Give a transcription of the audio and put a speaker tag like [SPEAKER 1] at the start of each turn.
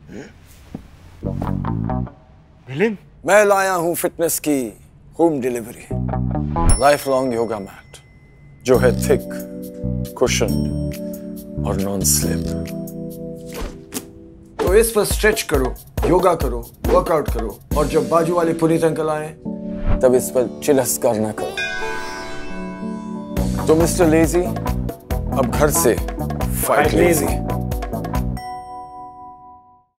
[SPEAKER 1] मिलिंद,
[SPEAKER 2] मैं लाया हूं फिटनेस की home delivery, life long yoga mat जो है थिक, कुशन्ड और नॉन स्लिप। तो इस पर स्ट्रेच करो, योगा करो, वर्कआउट करो और जब बाजू वाले पुनीत अंकल आए तब इस पर चिलस्कार ना करो। तो मिस्टर लेजी अब घर से फाइट लेजी।